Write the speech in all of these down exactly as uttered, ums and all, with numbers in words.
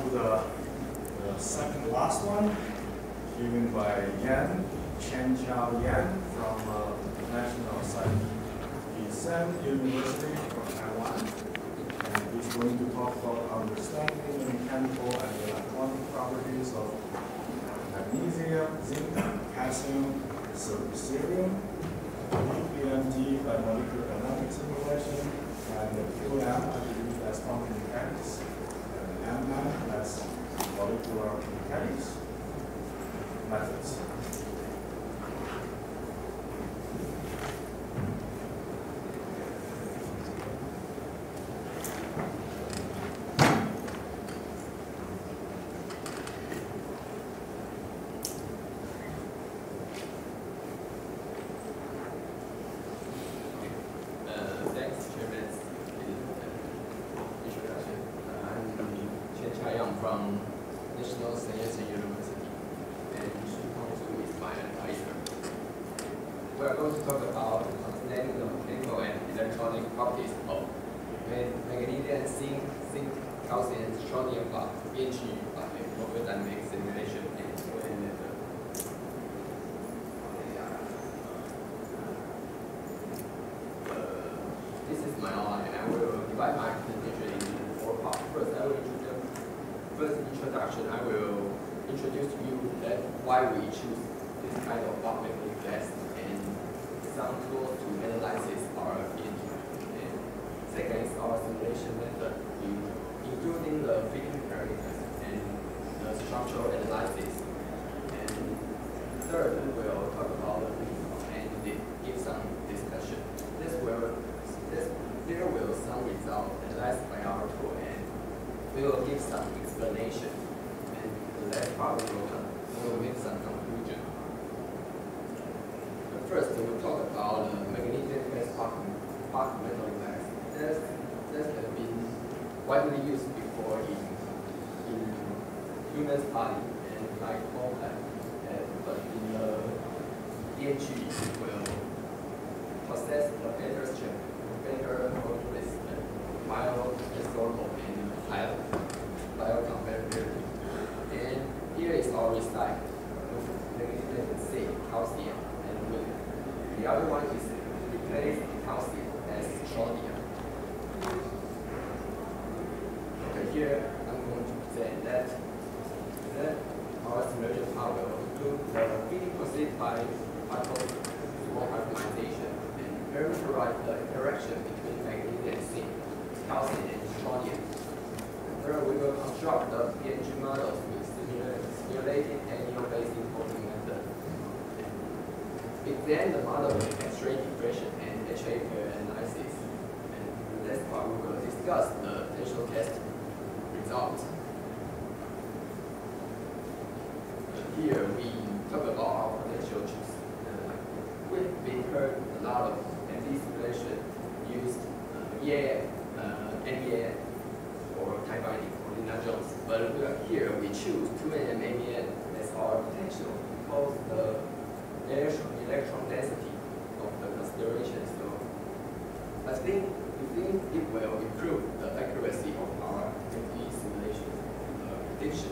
the, the second last one, given by Yan, Chen Chao Yan from uh, National San University from Taiwan. And he's going to talk about understanding the mechanical and electronic properties of magnesium, zinc, calcium, silicium, P M T by molecular dynamic simulation, and the Q M, I believe that's quantum mechanics, and M M, that's molecular mechanics methods. From National San University, and Xu Tongzhu is my advisor. We are going to talk about understanding the mechanical and electronic properties of magnesium, zinc, zinc, calcium, strontium, B N G by molecular dynamic simulation and Q M method. Uh, this is my outline. I will divide my presentation into four parts. First, I will introduce First introduction, I will introduce to you that why we choose this kind of bulk magnetic gas and some tools to analyze our B N G. And second is our simulation method, including the fitting parameters and the structural analysis. And third, we will talk about the principle and give some discussion. This will this there will some result analyzed by our tool, and we will give some explanation, and the last part we will, we will make some conclusion. But first, we will talk about the magnesium gas spark metal gas. This, this has been widely used before in, in human body and like all that. And, but in the B N G, it will possess the better strength, better resistance, mild absorbable, and higher biocompatibility. And here is our recycle with magnesium, zinc, calcium, and wood. The other one is replace calcium as strontium. Okay, here I'm going to present that, that our simulation part will include the feeding proceed by particle small optimization and parameterize the interaction between magnesium, zinc, calcium, and strontium. Third, we will construct the P N G models with simulated annual phasing folding method. Examine the model with X-ray diffraction and H A pair analysis. And in the next part, we will discuss the potential test results. Here, we talk about our potential choice. Uh, we've been heard a lot of M D simulation used uh, E A F, uh, N E A F, or tie binding for Lina Jones. But we are here, we choose two N M M E N as our potential because the electron, electron density of the consideration. So I think we think it will improve the accuracy of our M D simulation uh, prediction.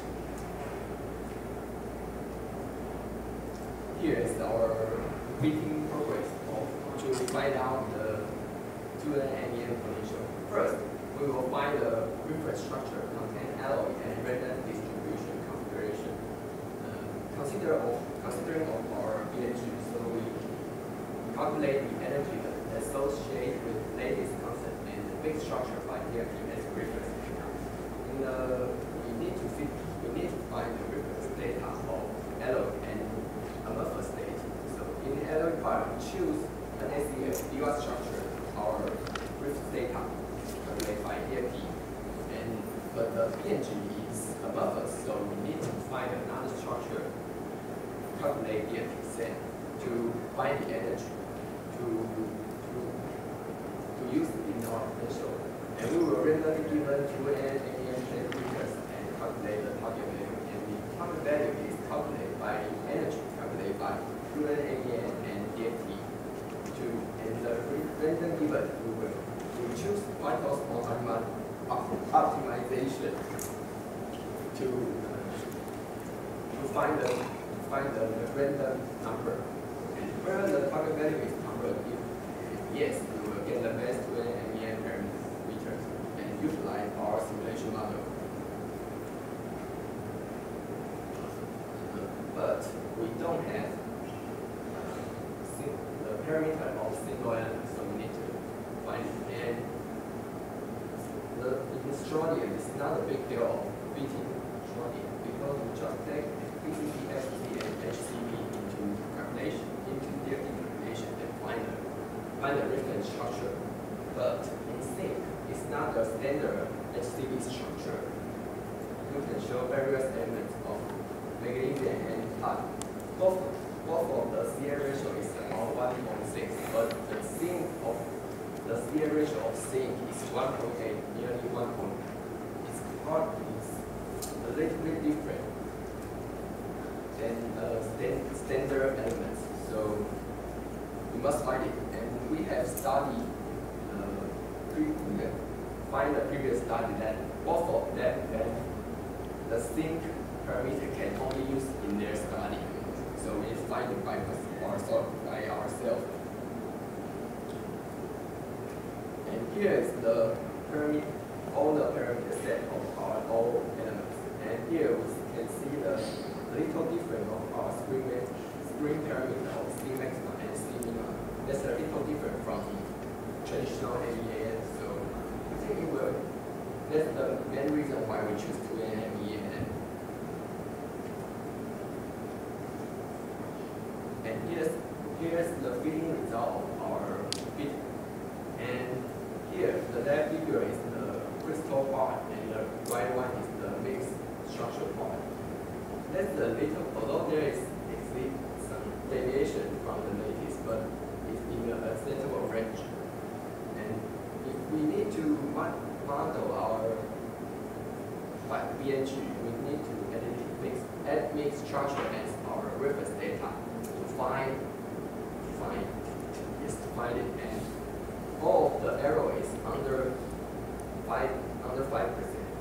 Here is our fitting progress of, to find out the two N M M E N potential. First, we will find the reference structure, contain alloy, and random distribution configuration. Uh, consider of, considering of our B N G, so we calculate the energy associated with lattice constant and the big structure by D F T as reference data. In the, we need to fit, we need to find the reference data of alloy and amorphous state. So in the alloy part, choose an S E F D R structure, our reference data. By D F T, and but the P N G is above us, so we need to find another structure, calculate D F T set to find the energy to to to use it in our potential, and we will randomly given two N M E N parameters and calculate the target value, and the target value is calculated by the energy calculated by two N M E N and D F T. To and the random given we will. We choose Python's optimization to to find the find the random number. And where the target value is number, if yes, we will get the best two N M E N parameters and utilize our simulation model. But we don't have the parameter of single element, so we need to find it. And the in Schrodingian, it's not a big deal of fitting Schrodingian because we just take P C B, F C, and H C B into calculation, into their interpretation, and find a find a reference structure. But in sync, it's not a standard H C B structure. You can show various elements of magnesium and cotton. Both, both of the C A ratio is about one point six, but the zinc of the C A ratio of zinc is one point eight, nearly one point. Its part is a little bit different than uh, stand, standard elements, so we must find it. And we have studied, uh, we have find the previous study that both of them and the zinc parameter can only use in their study. So we find it by ourselves. By ourselves. And here is the parameter, all the parameter set of our all elements. And here we can see the little difference of our spring spring parameter of C maxima and C minima. That's a little different from traditional M E A N. So I think it will. That's the main reason why we choose two N M E A N. And here's, here's the fitting result of our fit. And here, the left figure is the crystal part, and the right one is the mixed structure part. That's the little, although there is actually some deviation from the latest, but it's in a acceptable range. And if we need to model our B N G, we need to edit mix, add mixed structure as our reference data. Find, find, yes, to find it, and all of the error is under five, under five percent.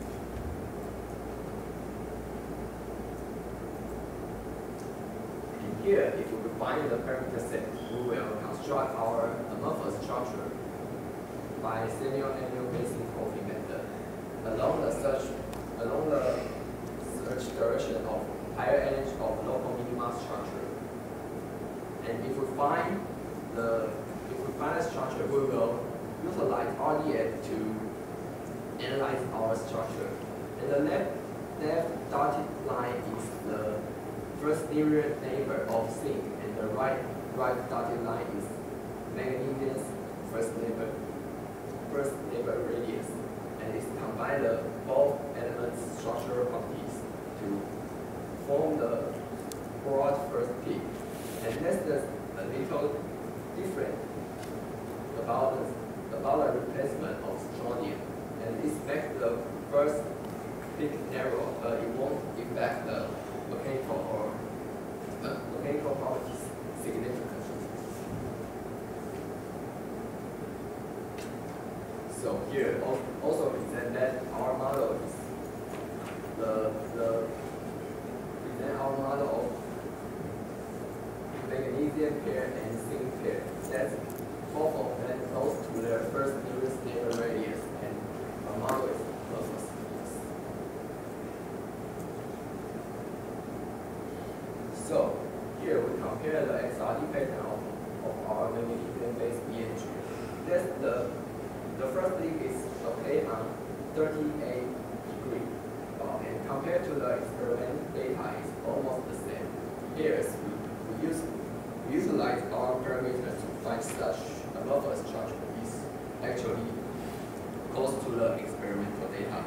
And here, if we find the parameter set, we will construct our amorphous structure by semi-annual Bayesian Coffee method along the search, along the search direction of higher energy of local minima structure. And if we find the if we find a structure, we will utilize R D F to analyze our structure. And the left left dotted line is the first nearest neighbor of zinc, and the right right dotted line is magnesium's first neighbor first neighbor radius, and it's combine the both elements' structural properties to form the broad first peak. And that's just a little different about the, about the replacement of strontium. And this makes the first peak narrow, but it won't affect the mechanical or uh, mechanical properties significantly. So here also present that our model is the the present our model of magnesium pair and zinc pair. That's both of them goes to their first nearest neighbor radius, and our model is closest. So here we compare the X R D pattern of, of our magnesium-based B N G. That's the the first thing is okay on thirty-eight degree, uh, and compared to the experiment data is almost the same. Here we, we use we utilize our parameters to find such amorphous structure is actually close to the experimental data.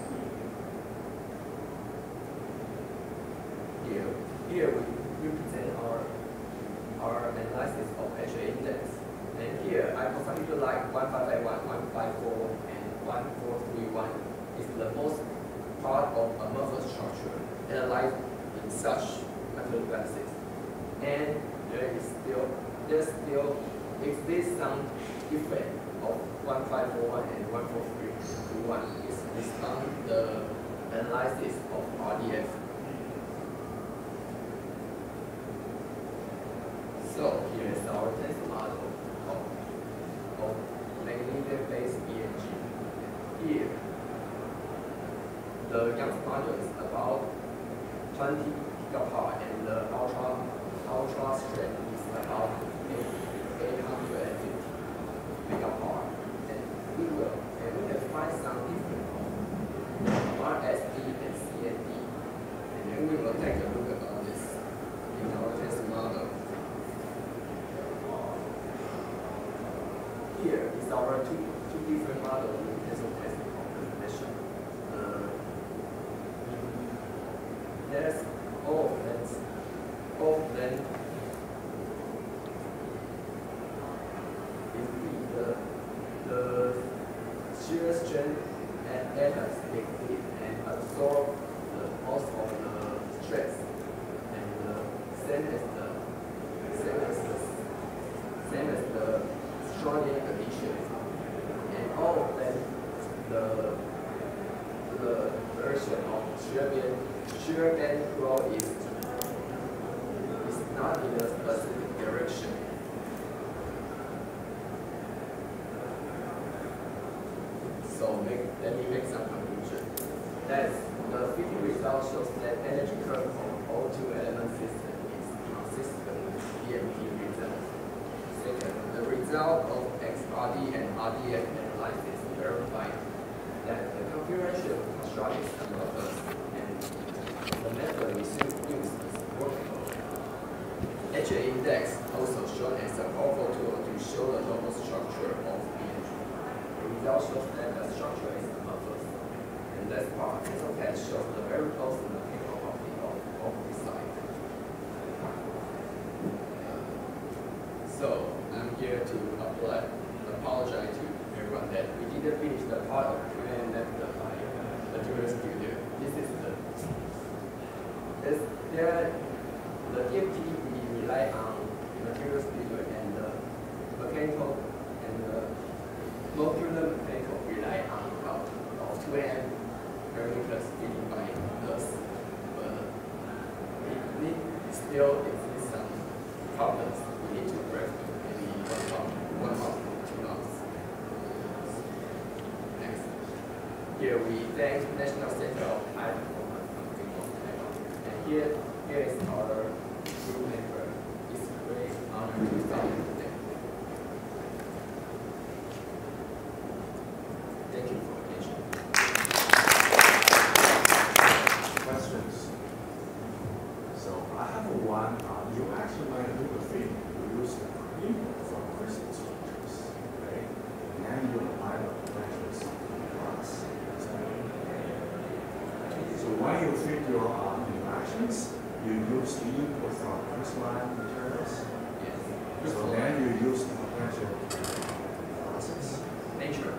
Here, here we represent our our analysis of H A index. And here I consider like one five eight one, one five four, and one four three one is the most part of amorphous structure analyzed in such mathematical analysis. And there is still there still exists some difference of one five four one and one four three one. It's, it's on the analyzed analysis of R D F. So here is our test model of, of magnesium-based E M G. Here, the Young's module is about twenty gigapower, and the ultra ultra strength is about eight hundred fifty megapower. And we will and we can find some difference of R S D and C N D, and then we will take a look at this in our test model. Here is our two, two different models in tensor testing configuration. Uh, there's all of them, all of them is the, the shear strength and atoms exceed and absorb the most of the stress, and the same as the same as the same as the Schrodinger condition, and all of them, the the version of shear band shear band flow is is not in a specific direction. So make, let me make some conclusion. That the fitting result shows that energy curve of all two element system is consistent with E M P result. Second, the result of X R D and R D F analysis verified that the configuration construct is amorphous and the method we should use is workable. H A index also shown as a powerful tool to show the local structure of E M G. The result shows that the structure is amorphous, and last part, tensor test shows the very close mechanical property of, of this side. So I'm here to apply, apologize to everyone that we didn't finish the part of Q and A left by Material Studio. This is the this, there the D M T we rely on Material Studio, and the mechanical and the molecular mechanical rely on about two M parameters given by us, but it need, still exists some problems we need to break. One month, one month, two months. Next. Here we thank National Center of High Performance Computing of Taiwan. And here, here is our group member. It's a great honor to start today. Thank you for attention. Questions? So I have one. Uh, you actually might do the thing. You use the cream from crystal structures, right? And then you apply the potentials in the glass. So when you fit your uh, interactions, you use the input from crystalline materials. Yes. So then you use the potential process. Nature.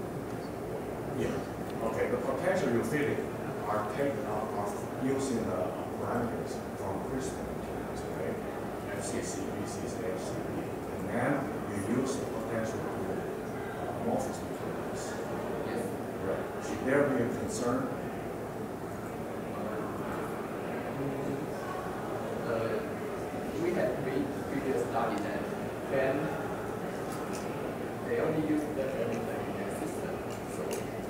Yeah. Okay. The potential you fit it are taken out of using the parameters from crystal materials, right? F C C, B C C, H C B. And then you use the potential to amorphous materials. Yes. Right. Should there be a concern? Uh, we had read previous study that when they only use the parameter in their system, so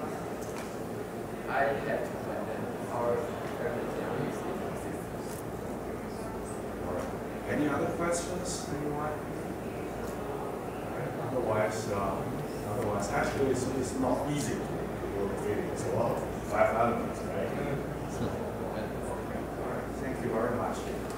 I had to find that our parameter are used in our systems. All right. Any other questions, anyone? Right. Otherwise, uh, otherwise, actually, it's, it's not easy to do the fitting. It's a lot of five elements, right? All right. Thank you very much.